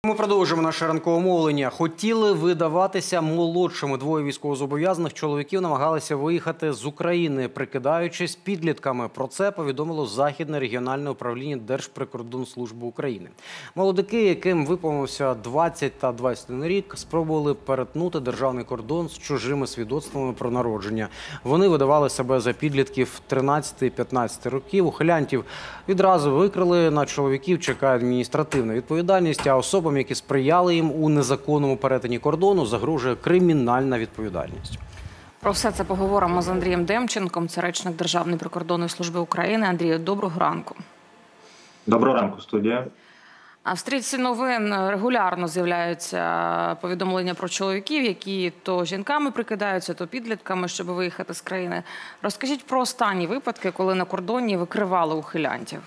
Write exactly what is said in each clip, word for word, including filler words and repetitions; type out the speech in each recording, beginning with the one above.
Ми продовжуємо наше ранкове мовлення. Хотіли видаватися молодшими. Двоє військовозобов'язаних чоловіків намагалися виїхати з України, прикидаючись підлітками. Про це повідомило Західне регіональне управління Держприкордонслужби України. Молодики, яким виповнився двадцять та двадцять один рік, спробували перетнути державний кордон з чужими свідоцтвами про народження. Вони видавали себе за підлітків тринадцяти-п'ятнадцяти років. Ухилянтів відразу викрили. На чоловіків чекає адміністративна відповідальність, а особам, які сприяли їм у незаконному перетині кордону, загрожує кримінальна відповідальність. Про все це поговоримо з Андрієм Демченком, це речник Державної прикордонної служби України. Андрію, доброго ранку. Доброго ранку, студія. А в стрічці новин регулярно з'являються повідомлення про чоловіків, які то жінками прикидаються, то підлітками, щоб виїхати з країни. Розкажіть про останні випадки, коли на кордоні викривали ухилянтів.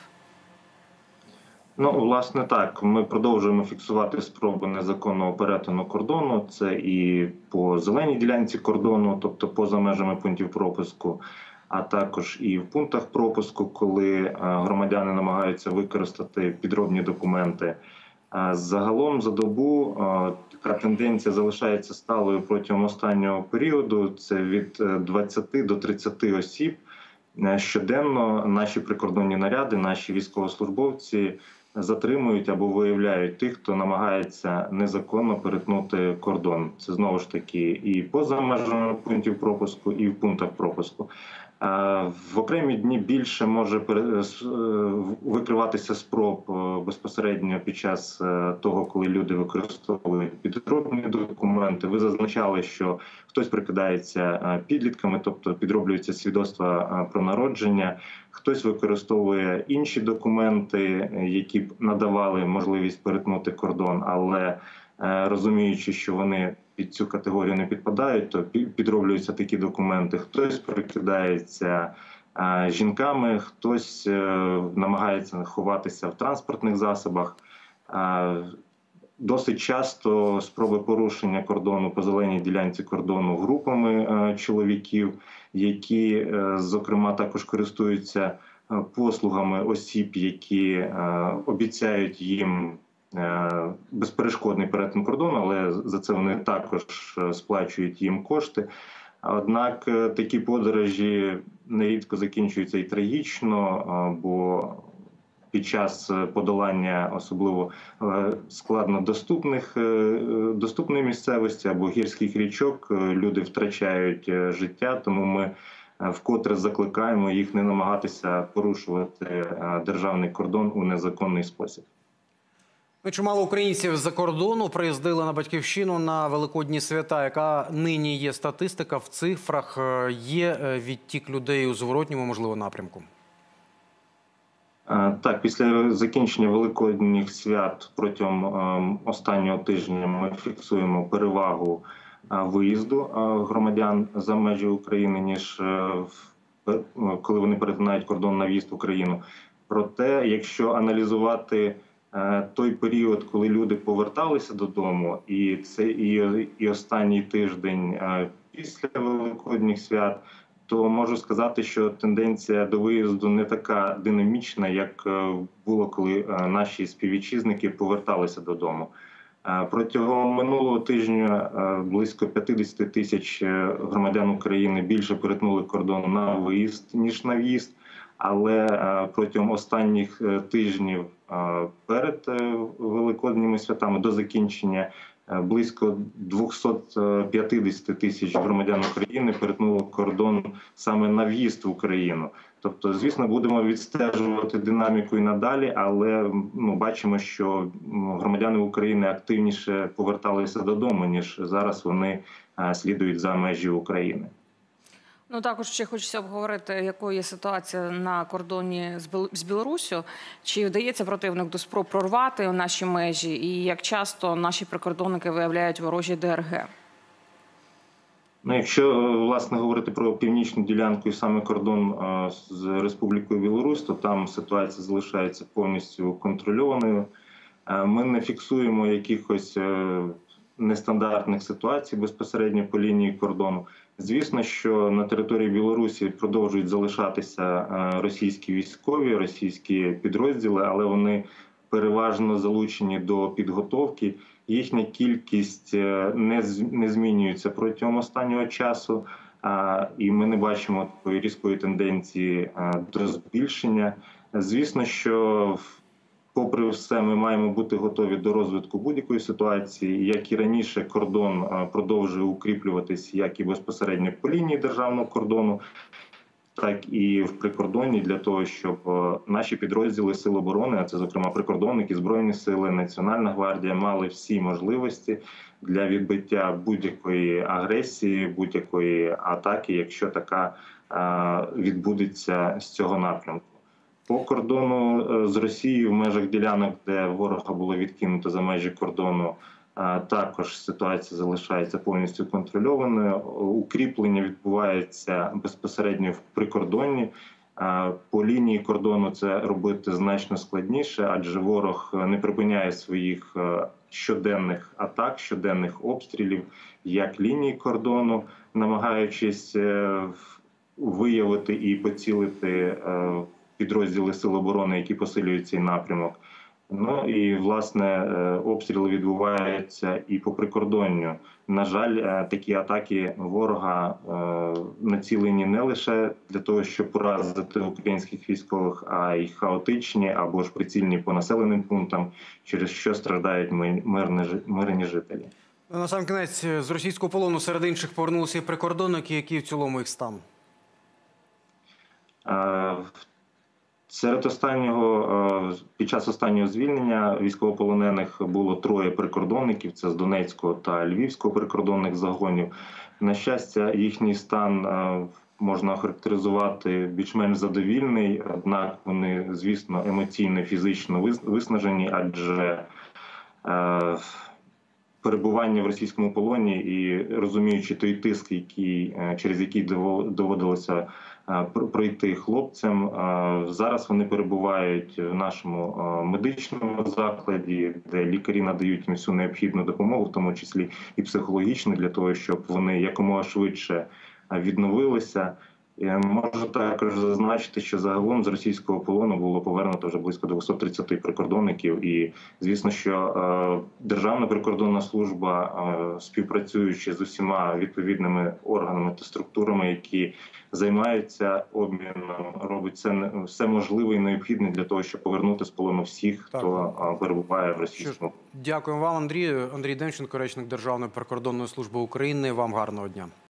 Ну, власне, так. Ми продовжуємо фіксувати спроби незаконного перетину кордону. Це і по зеленій ділянці кордону, тобто поза межами пунктів пропуску, а також і в пунктах пропуску, коли громадяни намагаються використати підробні документи. Загалом за добу така тенденція залишається сталою протягом останнього періоду. Це від двадцяти до тридцяти осіб. Щоденно наші прикордонні наряди, наші військовослужбовці затримують або виявляють тих, хто намагається незаконно перетнути кордон. Це знову ж таки і поза межами пунктів пропуску, і в пунктах пропуску. В окремі дні більше може викриватися спроб безпосередньо під час того, коли люди використовують підробні документи. Ви зазначали, що хтось прикидається підлітками, тобто підроблюються свідоцтва про народження, хтось використовує інші документи, які б надавали можливість перетнути кордон, але розуміючи, що вони під цю категорію не підпадають, то підроблюються такі документи. Хтось прикидається жінками, хтось намагається ховатися в транспортних засобах. Досить часто спроби порушення кордону по зеленій ділянці кордону групами чоловіків, які, зокрема, також користуються послугами осіб, які обіцяють їм безперешкодний перетин кордону, але за це вони також сплачують їм кошти. Однак такі подорожі нерідко закінчуються і трагічно, бо під час подолання особливо складнодоступних доступної місцевості або гірських річок люди втрачають життя, тому ми вкотре закликаємо їх не намагатися порушувати державний кордон у незаконний спосіб. Чимало українців з-за кордону приїздили на Батьківщину на Великодні свята. Яка нині є статистика в цифрах? Є відтік людей у зворотньому, можливо, напрямку? Так, після закінчення Великодніх свят протягом останнього тижня ми фіксуємо перевагу виїзду громадян за межі України, ніж коли вони перетинають кордон на в'їзд в Україну. Проте, якщо аналізувати той період, коли люди поверталися додому, і це і, і останній тиждень після Великодніх свят, то можу сказати, що тенденція до виїзду не така динамічна, як було, коли наші співвітчизники поверталися додому. Протягом минулого тижня близько п'ятдесят тисяч громадян України більше перетнули кордон на виїзд, ніж на в'їзд. Але протягом останніх тижнів перед Великодніми святами до закінчення близько двохсот п'ятдесят тисяч громадян України перетнули кордон саме на в'їзд в Україну. Тобто, звісно, будемо відстежувати динаміку і надалі, але ну, бачимо, що громадяни України активніше поверталися додому, ніж зараз вони слідують за межі України. Ну, також ще хочеться обговорити, якою є ситуація на кордоні з Білоруссю. Чи вдається противник до спроб прорвати наші межі і як часто наші прикордонники виявляють ворожі Д Р Г? Ну, якщо, власне, говорити про північну ділянку і саме кордон з Республікою Білорусь, то там ситуація залишається повністю контрольованою. Ми не фіксуємо якихось нестандартних ситуацій безпосередньо по лінії кордону. Звісно, що на території Білорусі продовжують залишатися російські військові, російські підрозділи, але вони переважно залучені до підготовки. Їхня кількість не не змінюється протягом останнього часу, і ми не бачимо такої різкої тенденції до збільшення. Звісно, що попри все, ми маємо бути готові до розвитку будь-якої ситуації. Як і раніше, кордон продовжує укріплюватись як і безпосередньо по лінії державного кордону, так і в прикордонні, для того, щоб наші підрозділи Сил оборони, а це, зокрема, прикордонники, Збройні сили, Національна гвардія, мали всі можливості для відбиття будь-якої агресії, будь-якої атаки, якщо така відбудеться з цього напрямку. По кордону з Росією в межах ділянок, де ворога було відкинуто за межі кордону, також ситуація залишається повністю контрольованою. Укріплення відбувається безпосередньо в прикордонні. По лінії кордону це робити значно складніше, адже ворог не припиняє своїх щоденних атак, щоденних обстрілів, як лінії кордону, намагаючись виявити і поцілити підрозділи Сил оборони, які посилюють цей напрямок. Ну і, власне, обстріли відбуваються і по прикордонню. На жаль, такі атаки ворога націлені не лише для того, щоб поразити українських військових, а й хаотичні або ж прицільні по населеним пунктам, через що страждають мирні жителі. На сам кінець, з російського полону серед інших повернулися і прикордонники, які в цілому їх стан? Серед останнього, під час останнього звільнення військовополонених було троє прикордонників, це з Донецького та Львівського прикордонних загонів. На щастя, їхній стан можна охарактеризувати більш-менш задовільний, однак вони, звісно, емоційно, фізично виснажені, адже перебування в російському полоні і розуміючи той тиск, який, через який доводилося пройти хлопцям, зараз вони перебувають в нашому медичному закладі, де лікарі надають їм всю необхідну допомогу, в тому числі і психологічну, для того, щоб вони якомога швидше відновилися. Можу також зазначити, що загалом з російського полону було повернуто вже близько двохсот тридцяти прикордонників. І, звісно, що Державна прикордонна служба, співпрацюючи з усіма відповідними органами та структурами, які займаються обміном, робить все, все можливе і необхідне для того, щоб повернути з полону всіх, хто так перебуває в російському. Дякуємо вам, Андрію. Андрій Демченко, речник Державної прикордонної служби України. Вам гарного дня.